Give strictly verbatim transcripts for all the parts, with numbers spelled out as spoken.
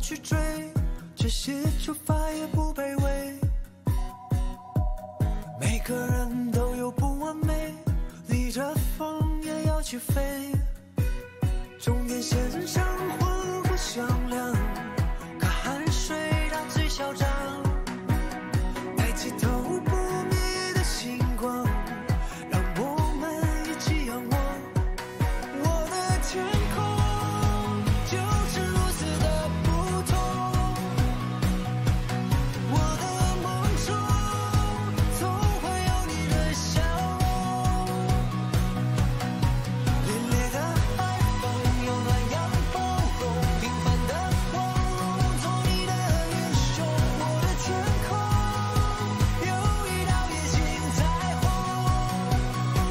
去追，这些出发也不卑微。每个人都有不完美，逆着风也要去飞。终点线上魂不响亮，看汗水让嘴嚣张，抬起头不灭的星光，让我们一起仰望。我的天空就是如此的不同，我的梦中总会有你的笑容。凛冽的海风有暖阳包容，平凡的光荣做你的英雄。我的天空有一道野性彩虹，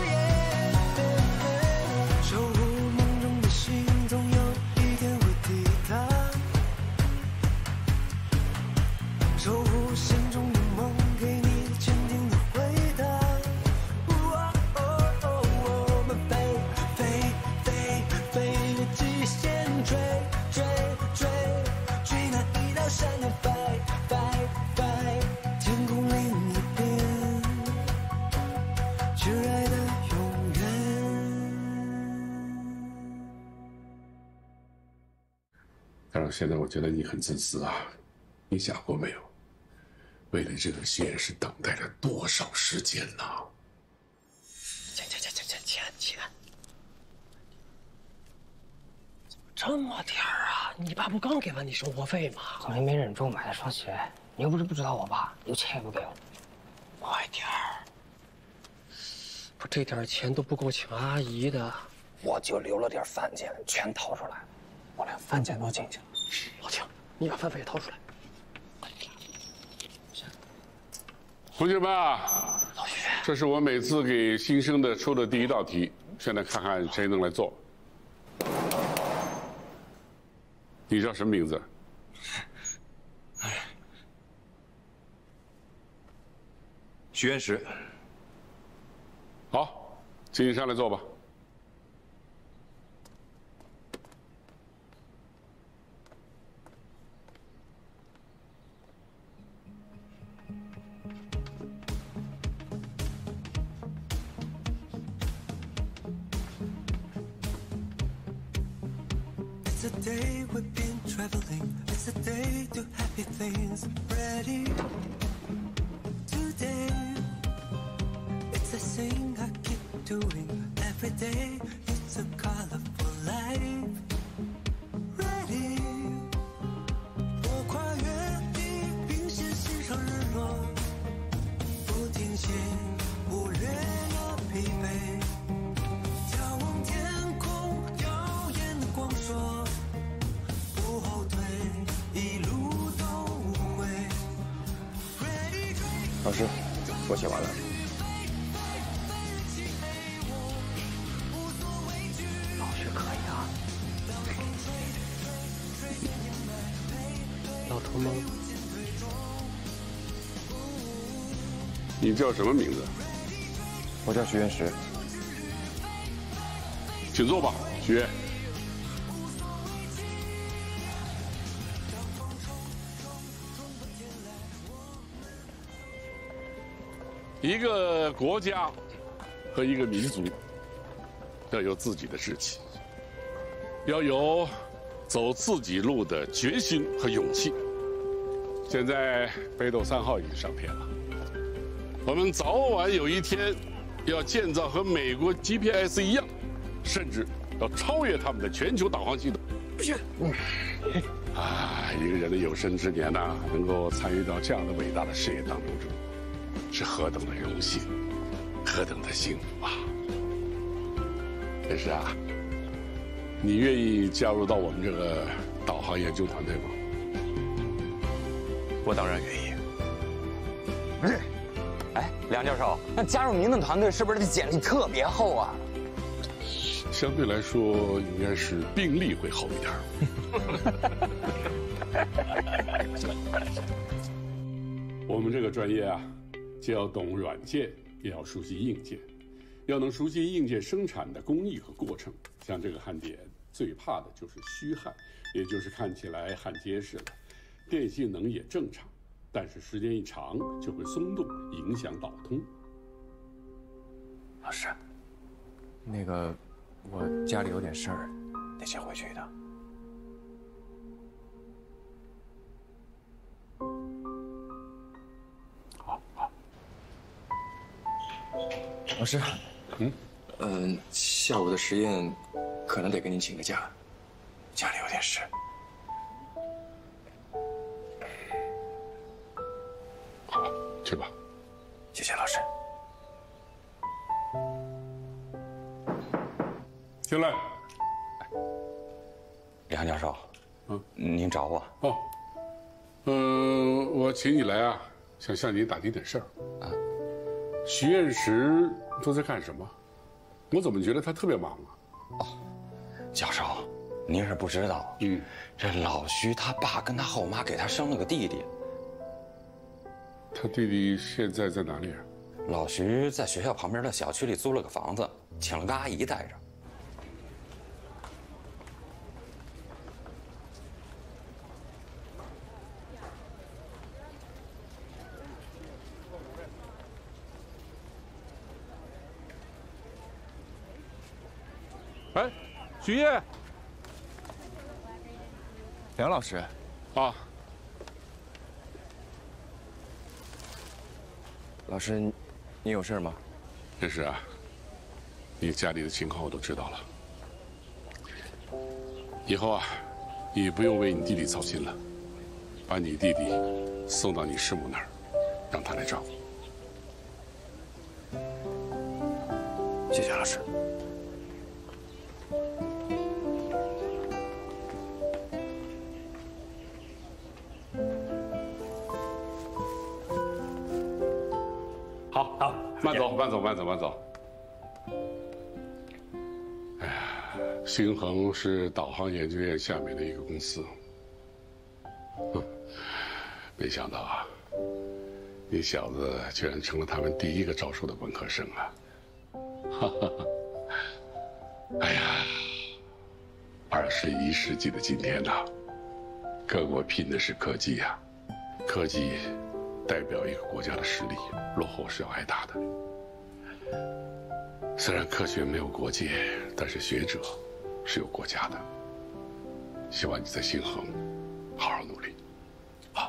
守护梦中的心，总有一天会抵达。守护心中的梦，给你坚定的回答。哦哦哦，我们飞飞飞飞越极限，追追追追那一道闪亮飞飞飞，天空另一边，挚爱的永远。 但是现在我觉得你很自私啊！你想过没有？为了这个实验室等待了多少时间呢？ 钱钱钱钱钱钱钱！怎么这么点儿啊？你爸不刚给完你生活费吗？ 早年没忍住买了双鞋，你又不是不知道我爸，有钱也不给我。 快点儿！不，这点钱都不够请阿姨的。 我就留了点饭钱，全掏出来，我连饭钱都进去了。 老秦，你把饭费也掏出来。 同学们啊， 老徐， 这是我每次给新生的出的第一道题，现在看看谁能来做。你叫什么名字？ 许愿石。 好，请你上来坐吧。 It's a day we've been traveling. It's a day to happy things. Ready today. It's a thing I keep doing every day. It's a colorful life. Ready. 我跨越地平线，欣赏日落，不停歇，忽略了疲惫。眺望天空耀眼的光说，不后退，一路都无悔。 老师，我写完了。 老师可以啊。 老头吗？ 你叫什么名字？ 我叫许愿石。 请坐吧，许愿。一个国家和一个民族要有自己的志气，要有走自己路的决心和勇气。现在北斗三号已经上天了，我们早晚有一天要建造和美国 G P S 一样，甚至要超越他们的全球导航系统。嗯，啊，一个人的有生之年呐、啊，能够参与到这样的伟大的事业当中，是何等的荣幸，何等的幸福啊！但是啊，你愿意加入到我们这个导航研究团队吗？ 我当然愿意。 哎，梁教授，那加入您的团队是不是这简历特别厚啊？ 相对来说，应该是病历会厚一点。我们这个专业啊，既要懂软件，也要熟悉硬件，要能熟悉硬件生产的工艺和过程。像这个焊点， 最怕的就是虚汗，也就是看起来汗结实了，电性能也正常，但是时间一长就会松动，影响导通。 老师，那个我家里有点事儿，得先回去一趟。 好，好。 老师， 嗯， 嗯、呃，下午的实验可能得给您请个假，家里有点事。 好，去吧。 谢谢老师。 进来。 李航教授， 嗯， 您找我？ 哦，嗯、呃，我请你来啊，想向你打听点事儿。啊，许愿石都在干什么？我怎么觉得他特别忙啊？ 哦，教授，您是不知道，嗯，这老徐他爸跟他后妈给他生了个弟弟。 他弟弟现在在哪里啊？ 老徐在学校旁边的小区里租了个房子，请了个阿姨待着。 哎，许烨， 梁老师， 啊， 老师，你有事吗？ 认识啊，你家里的情况我都知道了。以后啊，你不用为你弟弟操心了，把你弟弟送到你师母那儿，让他来照顾。 谢谢老师。 好，好，慢走，慢走，慢走，慢走。哎呀，星恒是导航研究院下面的一个公司。哼，没想到啊，你小子居然成了他们第一个招收的本科生啊！哈哈哈。哎呀，二十一世纪的今天呐，各国拼的是科技呀，科技代表一个国家的实力，落后是要挨打的。虽然科学没有国界，但是学者是有国家的。希望你在星恒好好努力。好，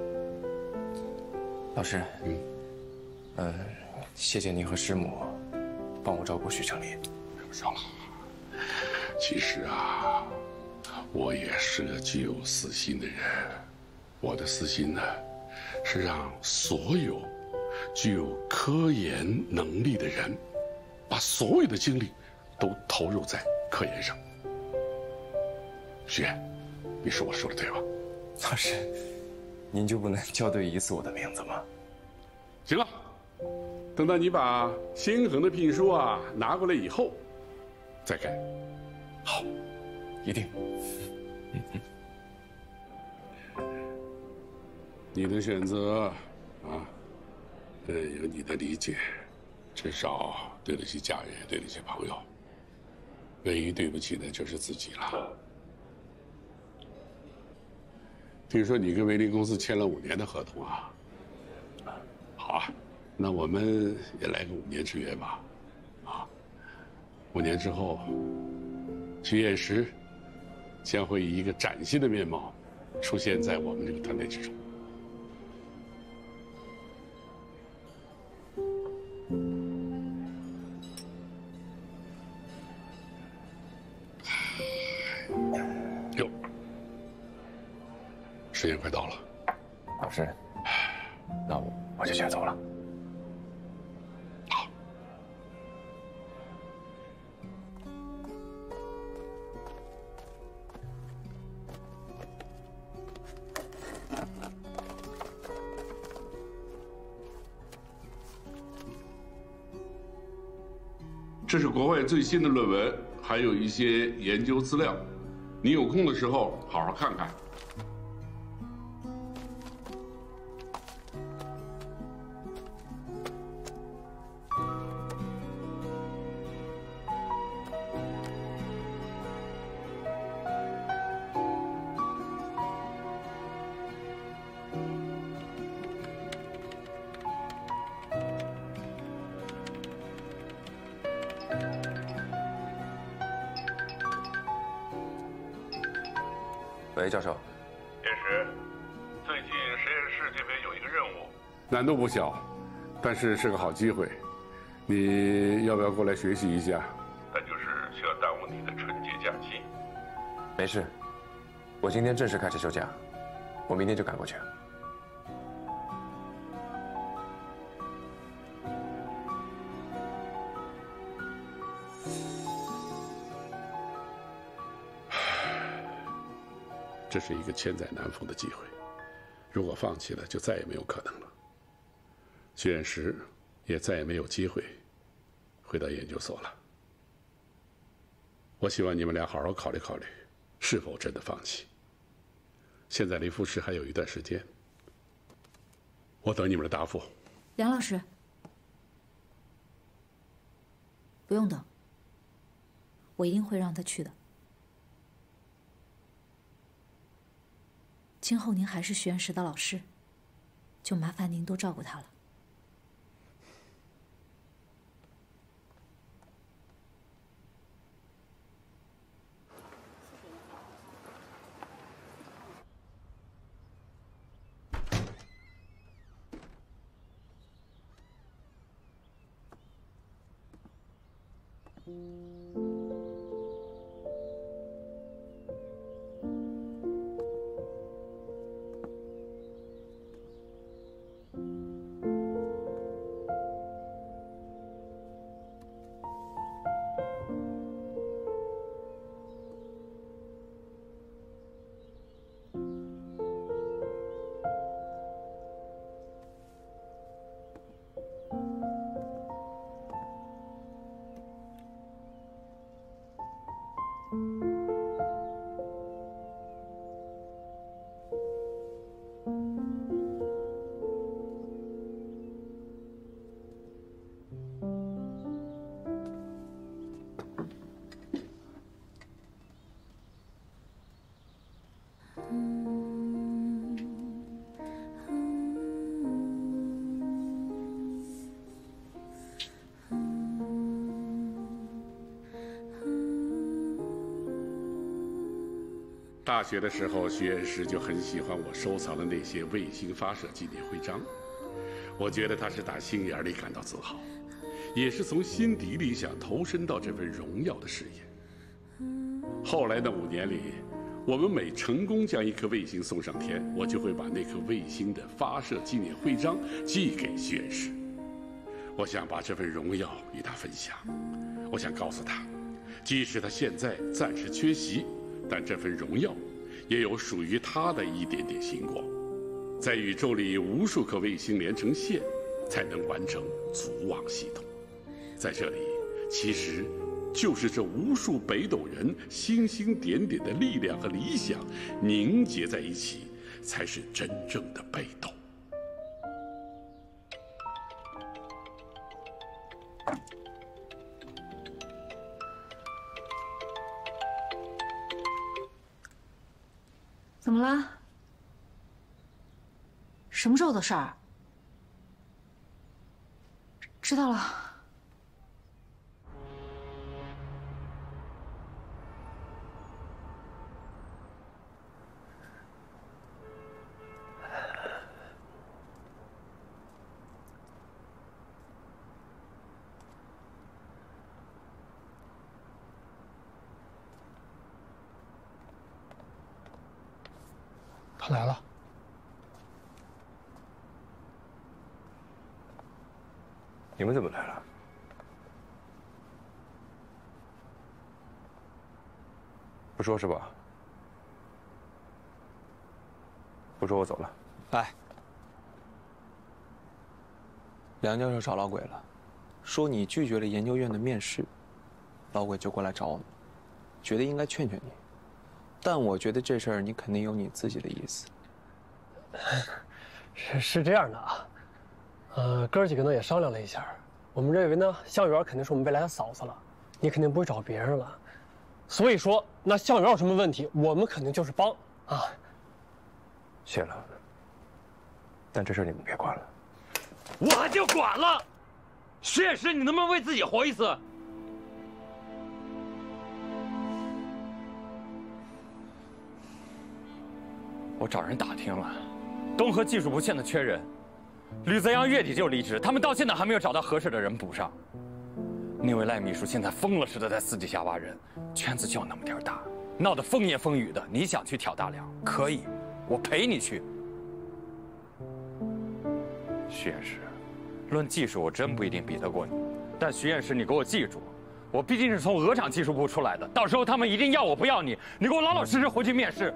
老师，嗯，呃，谢谢您和师母帮我照顾许成林。 不少了。其实啊，我也是个具有私心的人。我的私心呢，是让所有具有科研能力的人，把所有的精力都投入在科研上。许愿，你说我说的对吧？ 老师，您就不能校对一次我的名字吗？ 行了，等到你把星恒的聘书啊拿过来以后，再改。好， 一定。 你的选择啊，呃，有你的理解，至少对得起家人，对得起朋友。唯一对不起的就是自己了。听说你跟维林公司签了五年的合同啊？好啊，那我们也来个五年之约吧。啊，五年之后，许愿石将会以一个崭新的面貌出现在我们这个团队之中。哟，时间快到了， 老师，那我我就先走了。 好。这是国外最新的论文，还有一些研究资料，你有空的时候好好看看。 喂，教授。 叶石，最近实验室这边有一个任务，难度不小，但是是个好机会。你要不要过来学习一下？但就是需要耽误你的春节假期。 没事，我今天正式开始休假，我明天就赶过去。 这是一个千载难逢的机会，如果放弃了，就再也没有可能了。许愿石也再也没有机会回到研究所了。我希望你们俩好好考虑考虑，是否真的放弃。现在离复试还有一段时间，我等你们的答复。 梁老师，不用等，我一定会让他去的。今后您还是实验室的老师，就麻烦您多照顾他了。 大学的时候，许愿石就很喜欢我收藏的那些卫星发射纪念徽章。我觉得他是打心眼里感到自豪，也是从心底里想投身到这份荣耀的事业。后来的五年里，我们每成功将一颗卫星送上天，我就会把那颗卫星的发射纪念徽章寄给许愿石。我想把这份荣耀与他分享，我想告诉他，即使他现在暂时缺席，但这份荣耀也有属于他的一点点星光。在宇宙里，无数颗卫星连成线，才能完成组网系统。在这里，其实就是这无数北斗人星星点点的力量和理想凝结在一起，才是真正的北斗。 怎么了？什么时候的事儿？知道了。 他来了。 你们怎么来了？不说是吧？不说我走了。 哎，梁教授找老鬼了，说你拒绝了研究院的面试，老鬼就过来找我们，觉得应该劝劝你。但我觉得这事儿你肯定有你自己的意思。 是是这样的啊，呃，哥儿几个呢也商量了一下，我们认为呢，向媛肯定是我们未来的嫂子了，你肯定不会找别人了，所以说，那向媛有什么问题，我们肯定就是帮啊。 谢了，但这事你们别管了。 我就管了，实验室你能不能为自己活一次？ 我找人打听了，东河技术部现在缺人，吕泽阳月底就离职，他们到现在还没有找到合适的人补上。那位赖秘书现在疯了似的在私底下挖人，圈子就那么点大，闹得风言风语的。你想去挑大梁，可以，我陪你去。徐院士，论技术我真不一定比得过你，但徐院士，你给我记住，我毕竟是从鹅厂技术部出来的，到时候他们一定要我不要你，你给我老老实实回去面试。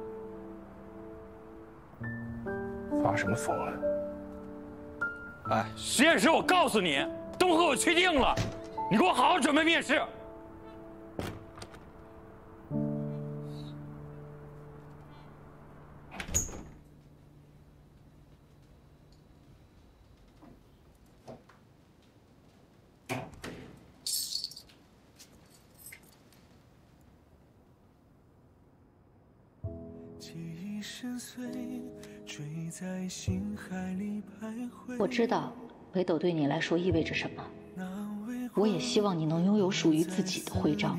发什么疯啊？ 哎，徐院士，我告诉你，东河我确定了，你给我好好准备面试。 我知道北斗对你来说意味着什么，我也希望你能拥有属于自己的徽章。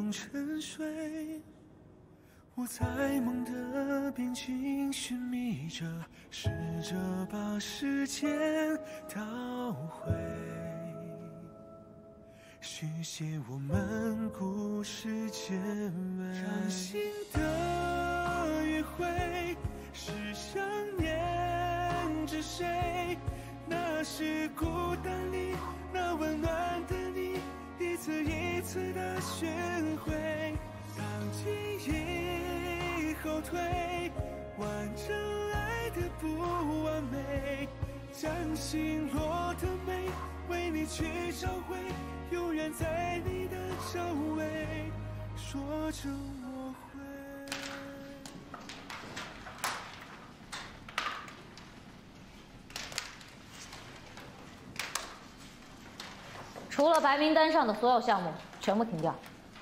我在梦的边境寻觅着，试着把时间倒回，续写我们故事结尾。掌心的约会，是想念着谁？那是孤单里那温暖的你，一次一次的学会。当记忆后退，完整爱的不完美，将心落的美为你去找回，永远在你的周围，说着我会。 除了白名单上的所有项目，全部停掉。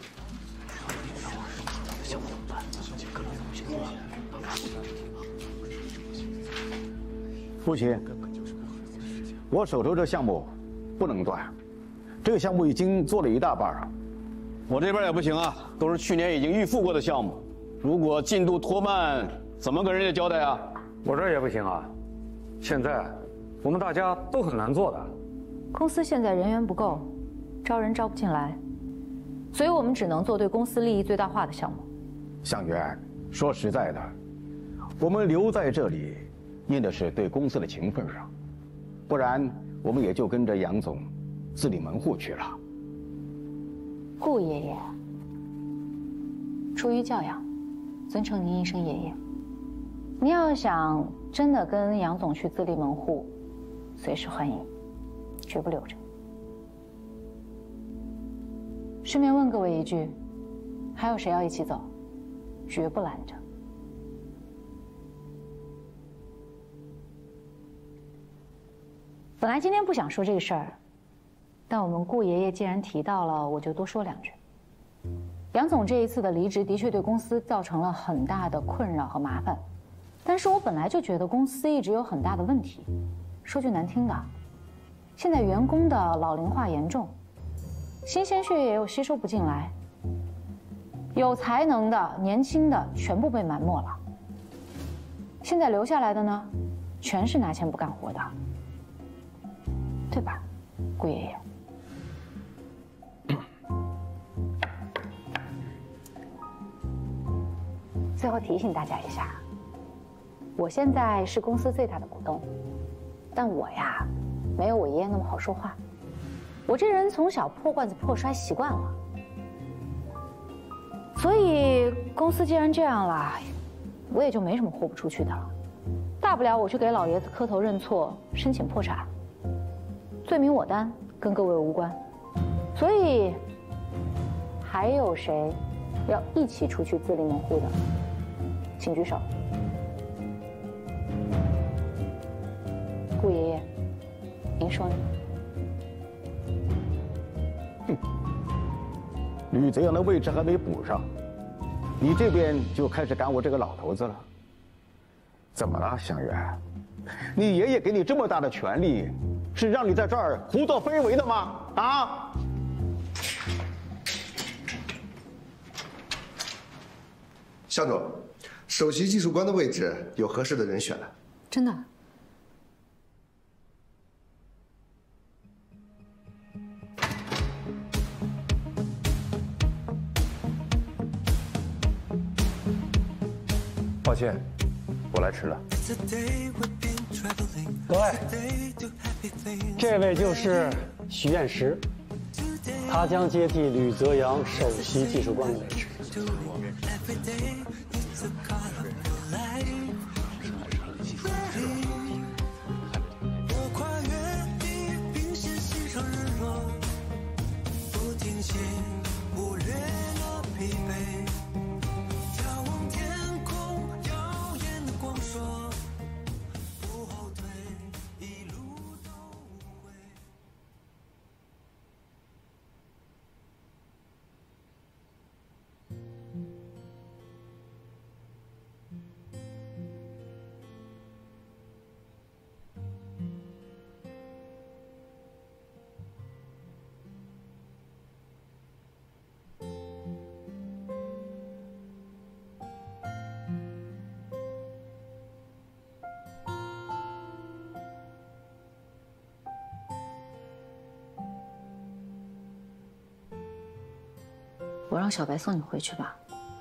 父亲，我手头这项目不能断，这个项目已经做了一大半了。 我这边也不行啊，都是去年已经预付过的项目，如果进度拖慢，怎么跟人家交代啊？ 我这也不行啊，现在我们大家都很难做的。 公司现在人员不够，招人招不进来，所以我们只能做对公司利益最大化的项目。 向元，说实在的，我们留在这里，印的是对公司的情分上，不然我们也就跟着杨总自立门户去了。 顾爷爷，出于教养，尊称您一声爷爷。您要想真的跟杨总去自立门户，随时欢迎，绝不留着。顺便问各位一句，还有谁要一起走？绝不拦着。本来今天不想说这个事儿，但我们顾爷爷既然提到了，我就多说两句。杨总这一次的离职的确对公司造成了很大的困扰和麻烦，但是我本来就觉得公司一直有很大的问题。说句难听的，现在员工的老龄化严重，新鲜血液又吸收不进来，有才能的、年轻的全部被埋没了。现在留下来的呢，全是拿钱不干活的，对吧，顾爷爷？最后提醒大家一下，我现在是公司最大的股东，但我呀，没有我爷爷那么好说话。我这人从小破罐子破摔习惯了，所以公司既然这样了，我也就没什么豁不出去的了。大不了我去给老爷子磕头认错，申请破产，罪名我担，跟各位无关。所以，还有谁要一起出去自立门户的？请举手。顾爷爷，您说呢？ 哼，吕泽阳的位置还没补上，你这边就开始赶我这个老头子了。怎么了，向远？你爷爷给你这么大的权利，是让你在这儿胡作非为的吗？啊！ 向总， 首席技术官的位置有合适的人选了。 真的？ 抱歉，我来迟了。 各位，这位就是许愿石，他将接替吕泽阳首席技术官的位置。 我让小白送你回去吧。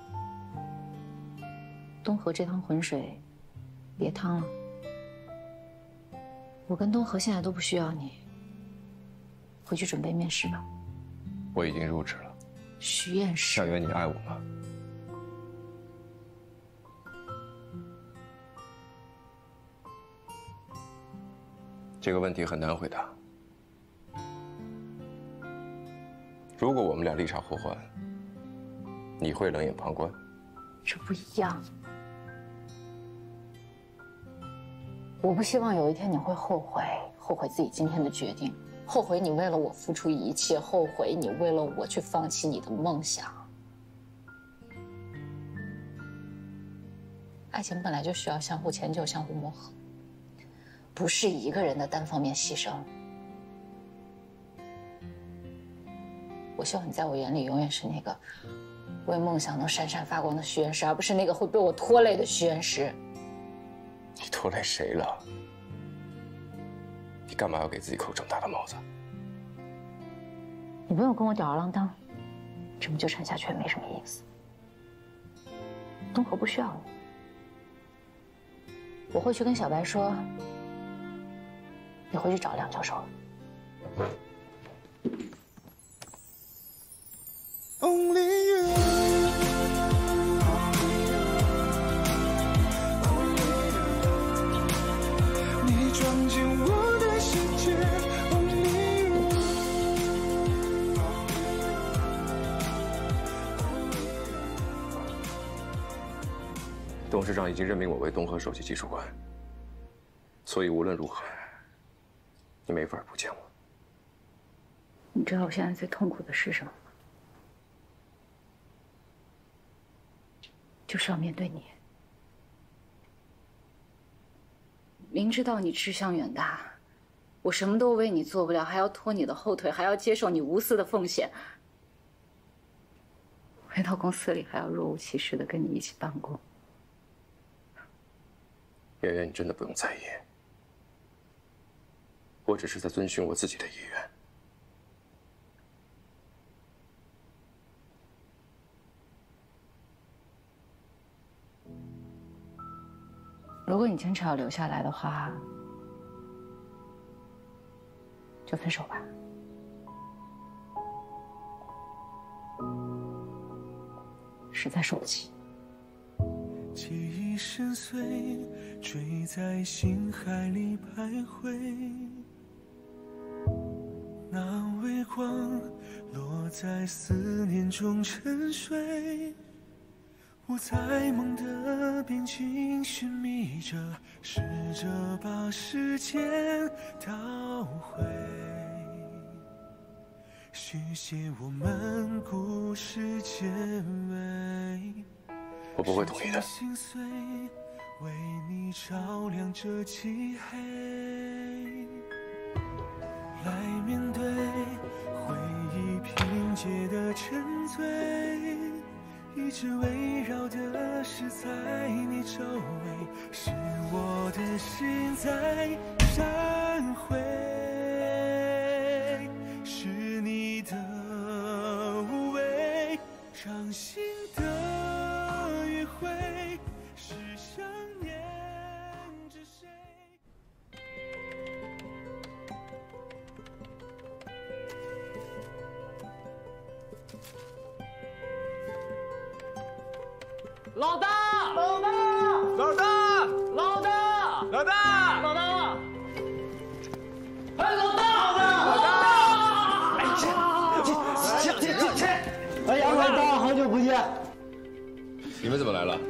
东河这趟浑水，别趟了。我跟东河现在都不需要你，回去准备面试吧。 我已经入职了。 许愿石， 向远，你爱我吗？这个问题很难回答。如果我们俩立场互换，你会冷眼旁观？ 这不一样。我不希望有一天你会后悔，后悔自己今天的决定，后悔你为了我付出一切，后悔你为了我去放弃你的梦想。爱情本来就需要相互迁就、相互磨合，不是一个人的单方面牺牲。我希望你在我眼里永远是那个为梦想能闪闪发光的许愿石，而不是那个会被我拖累的许愿石。 你拖累谁了？你干嘛要给自己扣这么大的帽子？ 你不用跟我吊儿郎当，这么纠缠下去也没什么意思。东河不需要你，我会去跟小白说，你回去找梁教授了。 Only you. Only you. 董事长已经任命我为东河首席技术官，所以无论如何，你没法不见我。 你知道我现在最痛苦的是什么吗？就是要面对你。明知道你志向远大，我什么都为你做不了，还要拖你的后腿，还要接受你无私的奉献。回到公司里还要若无其事的跟你一起办公。 圆圆，你真的不用在意，我只是在遵循我自己的意愿。 如果你坚持要留下来的话，就分手吧。实在受不起。 记忆深邃，坠在心海里徘徊。那微光落在思念中沉睡。我在梦的边境寻觅着，试着把时间倒回，续写我们故事结尾。 我不会同意的。 心碎，为你照亮这漆黑。来面对回忆拼接的沉醉。 一直围绕的是在你周围，是我的心在闪回，是你的无畏，掌心的余晖，是想念着谁。 老大， 老大， 老大，老大， 老大， 老大，哎，老大， 老大， 哎， 进进进进！ 哎呀，老大，好久不见！ 你们怎么来了？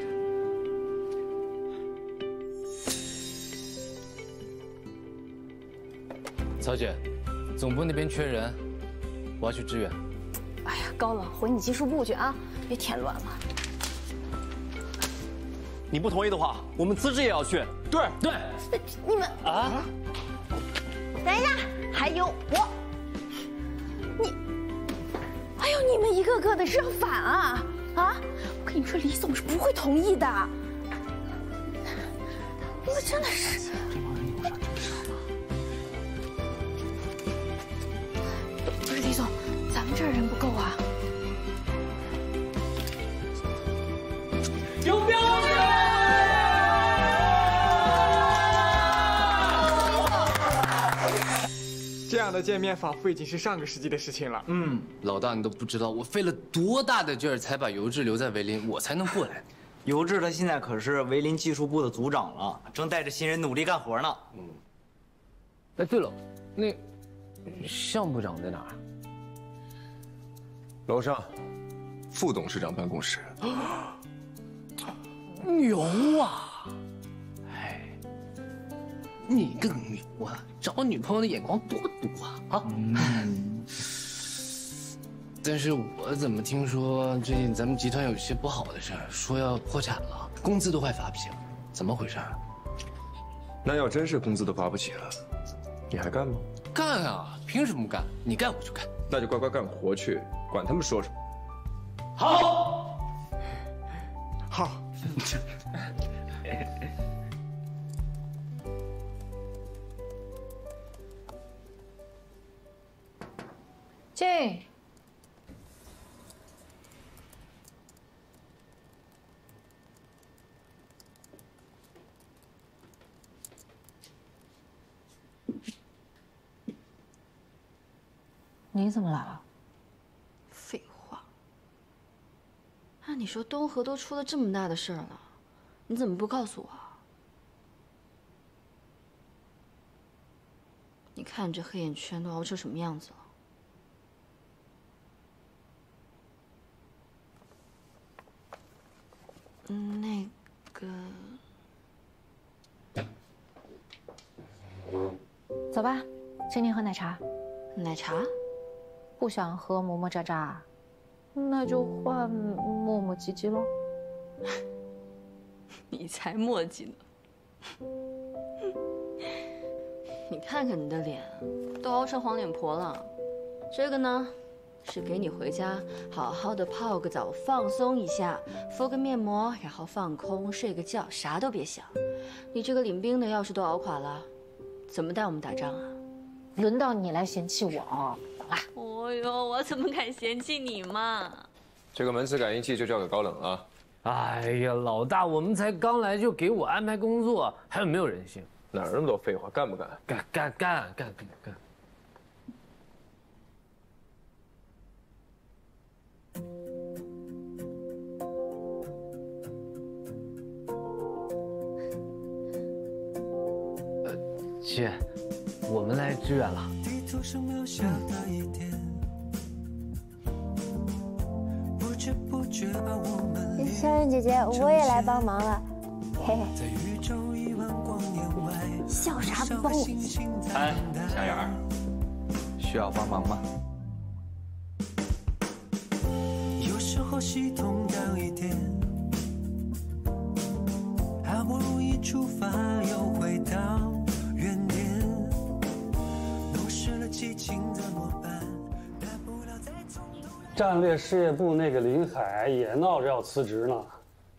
曹姐，总部那边缺人，我要去支援。 哎呀，高冷，回你技术部去啊，别添乱了。 你不同意的话，我们资质也要去。 对对， 你们啊， 等一下，还有我，你，哎呦，你们一个个的是要反啊啊！我跟你说，李总是不会同意的。你们真的是。 这帮人有啥真事吗？ 不是李总，咱们这儿人不够啊。 有标准。 这样的见面仿佛已经是上个世纪的事情了。 嗯，老大你都不知道我费了多大的劲儿才把尤志留在维林，我才能过来。 尤志他现在可是维林技术部的组长了，正带着新人努力干活呢。 嗯。哎，对了，那向部长在哪儿？ 楼上，副董事长办公室。 牛啊！哎，你个牛啊！找女朋友的眼光多毒啊！啊！嗯、但是我怎么听说最近咱们集团有些不好的事儿，说要破产了，工资都快发不起了，怎么回事？ 那要真是工资都发不起了，你还干吗？ 干啊！凭什么不干？你干我就干。 那就乖乖干活去，管他们说什么。 好， 好。 进。你怎么来了？ 废话。按你说东河都出了这么大的事儿了，你怎么不告诉我？你看这黑眼圈都熬成什么样子了？嗯，那个， 走吧，请你喝奶茶。 奶茶？ 不想喝磨磨喳喳，那就换磨磨唧唧喽。 你才磨叽呢！你看看你的脸，都熬成黄脸婆了。这个呢，是给你回家好好的泡个澡，放松一下，敷个面膜，然后放空睡个觉，啥都别想。你这个领兵的要是都熬垮了，怎么带我们打仗啊？ 轮到你来嫌弃我哦，走啦！ 哦呦，我怎么敢嫌弃你嘛？ 这个门磁感应器就交给高冷啊！ 哎呀，老大，我们才刚来就给我安排工作，还有没有人性？ 哪儿那么多废话？干不干？ 干干干干干干！呃，姐，我们来支援了。 地图上留下的一点，不知不觉把我们小远姐姐，我也来帮忙了，嘿嘿。 在宇宙一万光年外， 笑啥不帮我？ 哎，小远儿，需要帮忙吗？ 有时候系统要一点，好不容易出发又回到原点，弄湿了激情怎么办？大不了再从头来。 战略事业部那个林海也闹着要辞职呢。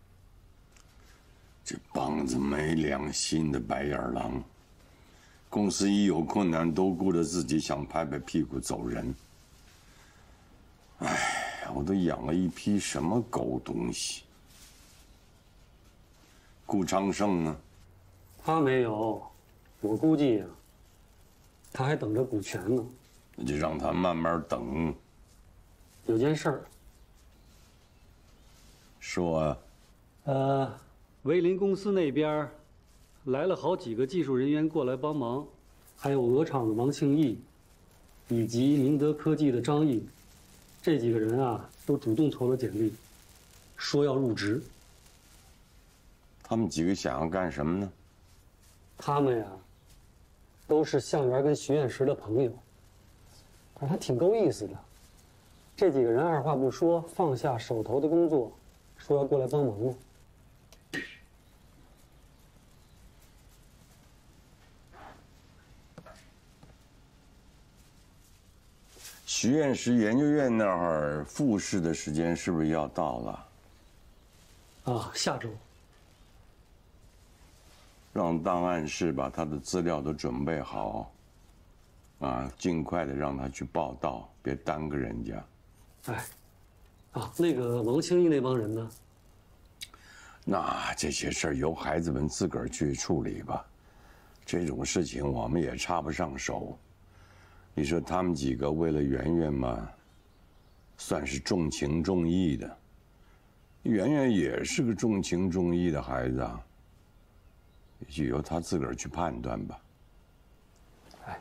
这帮子没良心的白眼狼，公司一有困难都顾着自己想拍拍屁股走人。哎，我都养了一批什么狗东西？顾昌盛呢？ 他没有，我估计呀、啊，他还等着股权呢。 那就让他慢慢等。 有件事儿。 说啊。 呃，维林公司那边来了好几个技术人员过来帮忙，还有鹅厂的王庆义，以及宁德科技的张毅，这几个人啊都主动投了简历，说要入职。 他们几个想要干什么呢？ 他们呀，都是向元跟徐彦石的朋友，反正还挺够意思的。这几个人二话不说，放下手头的工作，说要过来帮忙呢。 徐彦石研究院那儿复试的时间是不是要到了？ 啊，下周。 让档案室把他的资料都准备好，啊，尽快的让他去报到，别耽搁人家。 哎，啊，那个王清义那帮人呢？ 那这些事儿由孩子们自个儿去处理吧，这种事情我们也插不上手。你说他们几个为了圆圆嘛，算是重情重义的。圆圆也是个重情重义的孩子啊。就由他自个儿去判断吧。 哎，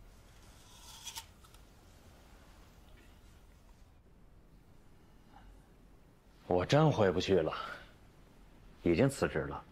我真回不去了，已经辞职了。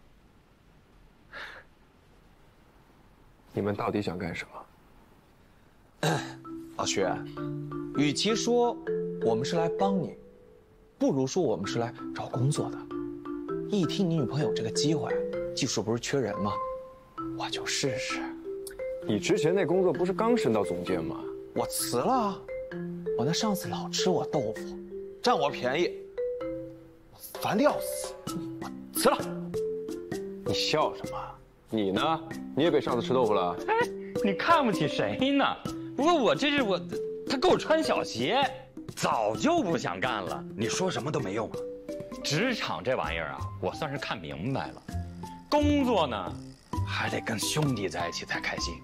你们到底想干什么？老徐，与其说我们是来帮你，不如说我们是来找工作的。一听你女朋友有这个机会，技术不是缺人吗？我就试试。 你之前那工作不是刚升到总监吗？ 我辞了，我那上司老吃我豆腐，占我便宜，我烦得要死，我辞了。 你笑什么？你呢？你也被上司吃豆腐了？ 哎，你看不起谁呢？不过我这是我，他给我穿小鞋，早就不想干了。你说什么都没用啊。职场这玩意儿啊，我算是看明白了。工作呢，还得跟兄弟在一起才开心。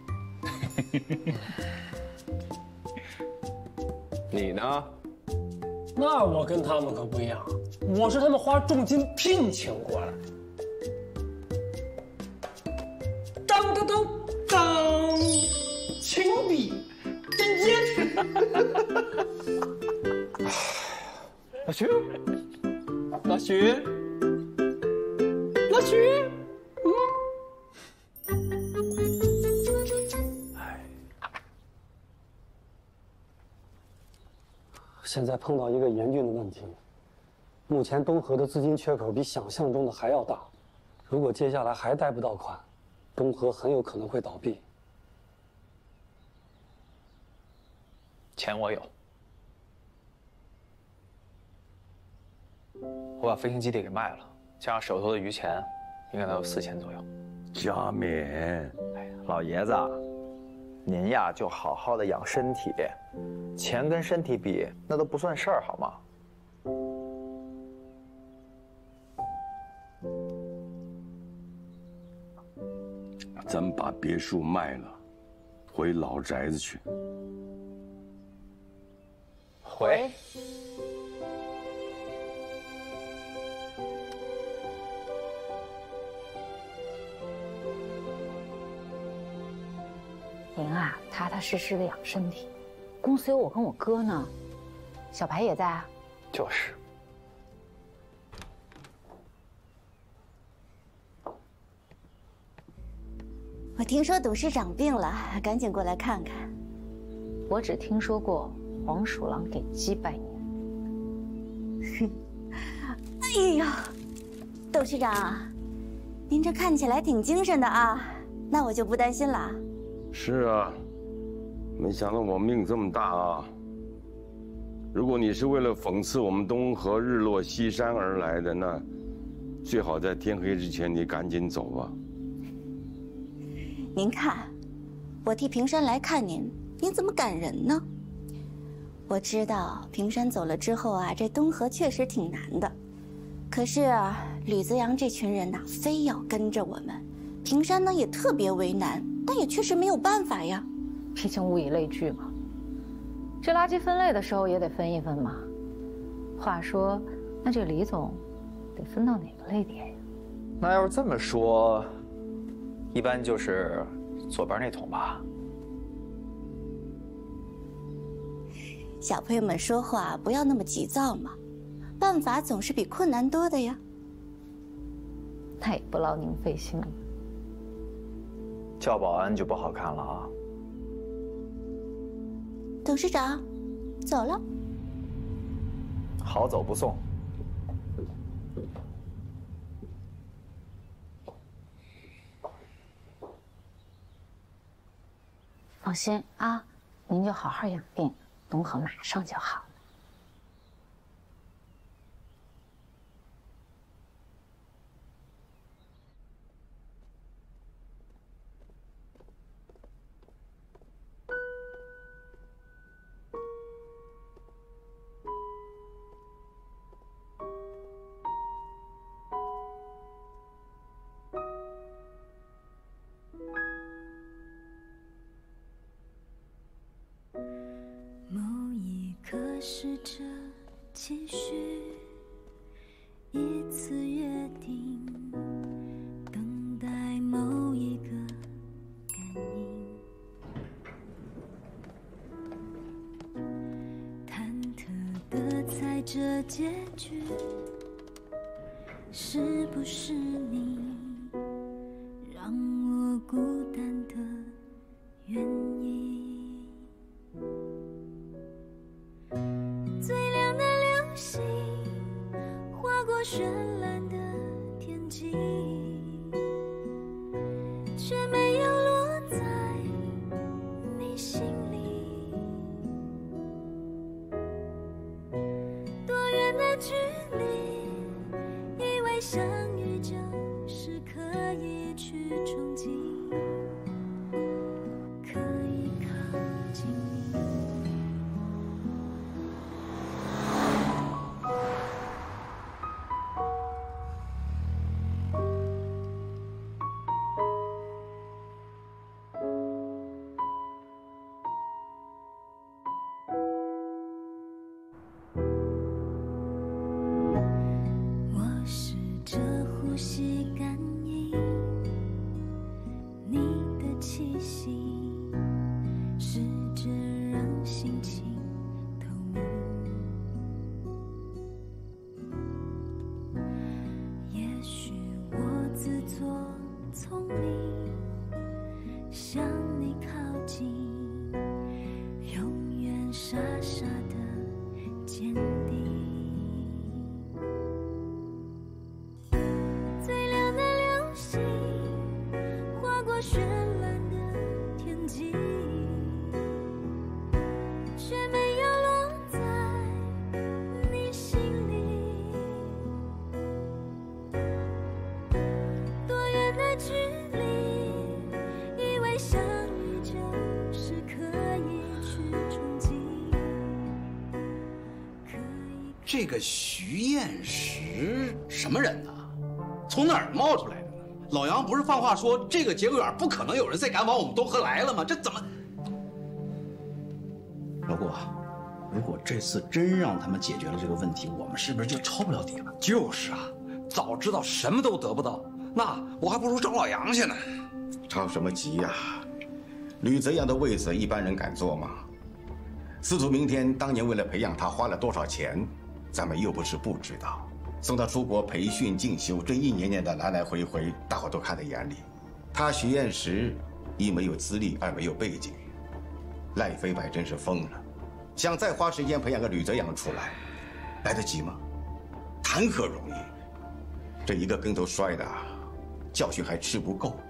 你呢？ 那我跟他们可不一样，我是他们花重金聘请过来。当当当当，情比真坚。 老徐，老徐， 老徐。现在碰到一个严峻的问题，目前东河的资金缺口比想象中的还要大，如果接下来还贷不到款，东河很有可能会倒闭。 钱我有，我把飞行基地给卖了，加上手头的余钱，应该能有四千左右。 加冕， 老爷子，您呀就好好的养身体，钱跟身体比，那都不算事儿，好吗？ 咱们把别墅卖了，回老宅子去。 回。 您啊，踏踏实实的养身体。公司有我跟我哥呢，小白也在啊。 就是。 我听说董事长病了，赶紧过来看看。 我只听说过黄鼠狼给鸡拜年。 哎呀，董事长，您这看起来挺精神的啊，那我就不担心了。 是啊，没想到我命这么大啊！ 如果你是为了讽刺我们东河日落西山而来的，那最好在天黑之前你赶紧走吧。 您看，我替平山来看您，您怎么赶人呢？我知道平山走了之后啊，这东河确实挺难的。可是啊，吕泽阳这群人呐、啊，非要跟着我们，平山呢也特别为难，但也确实没有办法呀。 毕竟物以类聚嘛，这垃圾分类的时候也得分一分嘛。话说，那这李总得分到哪个类别呀？ 那要是这么说，一般就是左边那桶吧。 小朋友们说话不要那么急躁嘛，办法总是比困难多的呀。 那也不劳您费心了。 叫保安就不好看了啊。 董事长，走了。 好走不送。 放心啊，您就好好养病，东河马上就好了。 试着继续一次约定，等待某一个感应，忐忑的猜着结局是不是你让我孤单的原因。最亮的流星划过绚烂的天际，却没有落在你心里。多远的距离，以为相遇就是可以去憧憬，可以靠近你。 这个徐彦石什么人呢？从哪儿冒出来的呢？老杨不是放话说这个节骨眼不可能有人再敢往我们东河来了吗？这怎么？老顾啊，如果这次真让他们解决了这个问题，我们是不是就抄不了底了？ 就是啊，早知道什么都得不到，那我还不如找老杨去呢。 着什么急呀？吕泽阳的位子一般人敢坐吗？司徒明天当年为了培养他花了多少钱？咱们又不是不知道，送他出国培训进修，这一年年的来来回回，大伙都看在眼里。他徐彦石，一没有资历，二没有背景。赖飞白真是疯了，想再花时间培养个吕泽阳出来，来得及吗？谈何容易！这一个跟头摔的，教训还吃不够。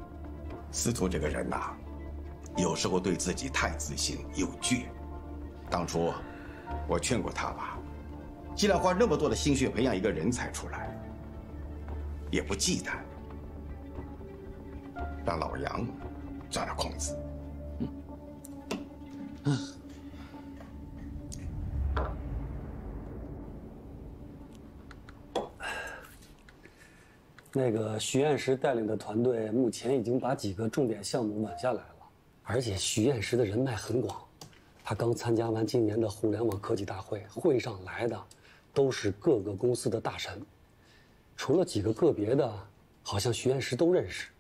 司徒这个人呐、啊，有时候对自己太自信又倔。 当初我劝过他吧，既然花那么多的心血培养一个人才出来，也不忌惮，让老杨钻了空子。嗯。 那个徐彦石带领的团队目前已经把几个重点项目稳下来了，而且徐彦石的人脉很广，他刚参加完今年的互联网科技大会，会上来的都是各个公司的大神，除了几个个别的，好像徐彦石都认识。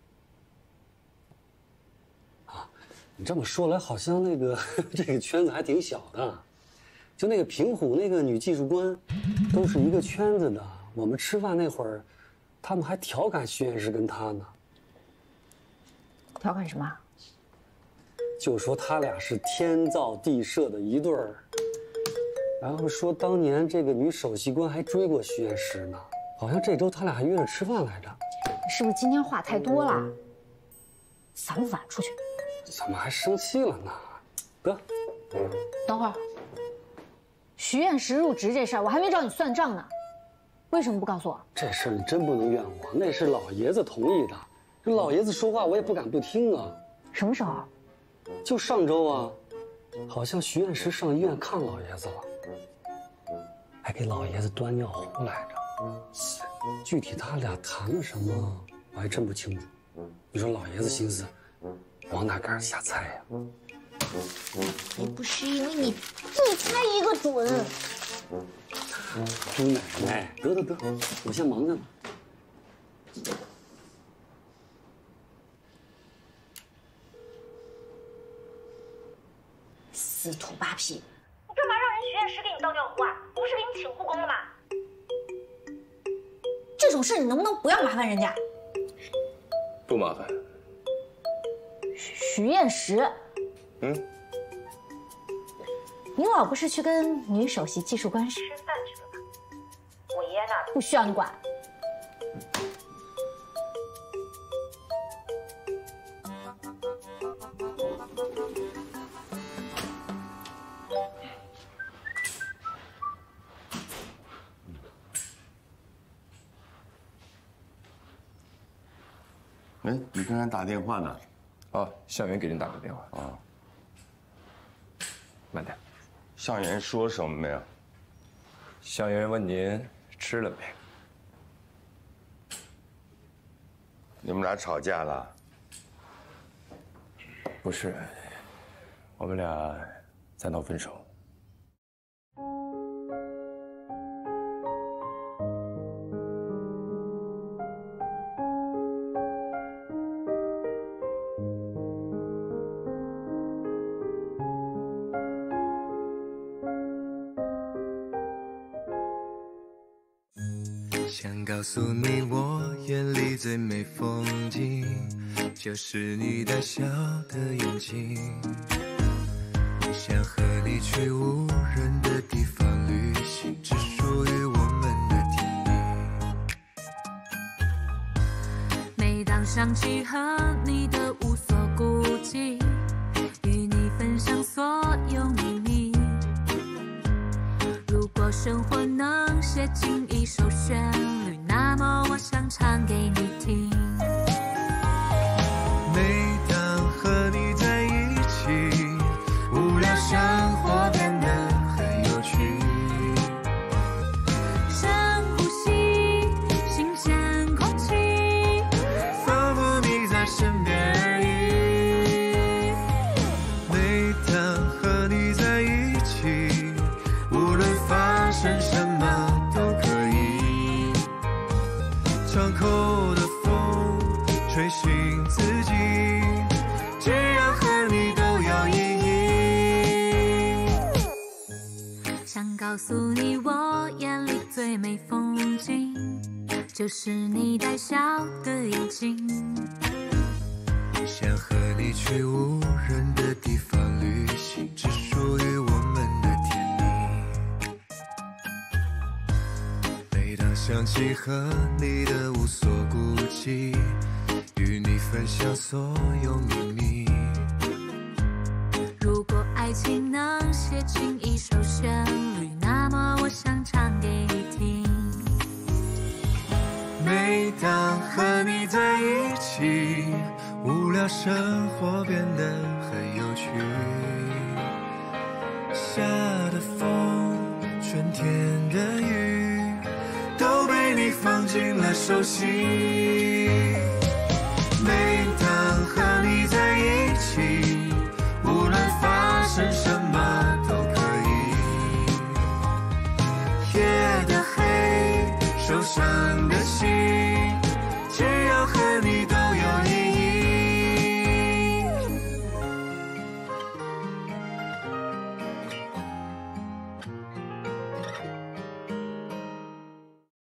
啊，你这么说来，好像那个这个圈子还挺小的，就那个平虎那个女技术官，都是一个圈子的。我们吃饭那会儿。 他们还调侃徐彦石跟他呢， 调侃什么？ 就说他俩是天造地设的一对儿，然后说当年这个女首席官还追过徐彦石呢，好像这周他俩还约着吃饭来着。 你是不是今天话太多了？散不散？出去。 怎么还生气了呢？哥， 等会儿。徐彦石入职这事儿，我还没找你算账呢。 为什么不告诉我？ 这事儿你真不能怨我，那是老爷子同意的。这老爷子说话我也不敢不听啊。 什么时候？ 就上周啊，好像徐彦石上医院看老爷子了，还给老爷子端尿壶来着。具体他俩谈了什么，我还真不清楚。你说老爷子心思往哪杆下猜呀？ 也不是因为你一猜一个准。 朱奶奶，得得得，我先忙着呢。 死土八皮！你干嘛让人徐彦石给你倒尿壶啊？不是给你请护工了吗？这种事你能不能不要麻烦人家？ 不麻烦。 徐徐彦石， 嗯， 你老婆是去跟女首席技术官吃饭去了吧？我爷爷那儿不需要你管。 哎，你刚才打电话呢？ 哦，向元给您打个电话。 啊， 慢点。 向元说什么没有？ 向元问您吃了没？ 你们俩吵架了？ 不是，我们俩在闹分手。 想告诉你，我眼里最美风景，就是你带笑的眼睛。想和你去无人的地方旅行，只属于我们的天地。 每当想起和你的无所顾忌，与你分享所有秘密。如果生活能写进一首旋律，那么我想唱给你听。 每当和你在一起，无聊生活变得很有趣。 深呼吸新鲜空气， 仿佛你在身边而已。每当和你在一起，无论发生什么都可以。窗口的风吹醒自己，只要和你都有意义。 想告诉你，我眼里最美风景，就是你带笑的眼睛。 想和你去无人的地方旅行，只属于我们的天地。每当想起和你的无所顾忌，与你分享所有秘密。 如果爱情能写进一首旋律，那么我想唱给你听。 每当和你在一起，无聊生活变得很有趣。下的风，春天的雨，都被你放进了手心。每当和你在一起，无论发生什么都可以。夜的黑，受伤的心，只要和你。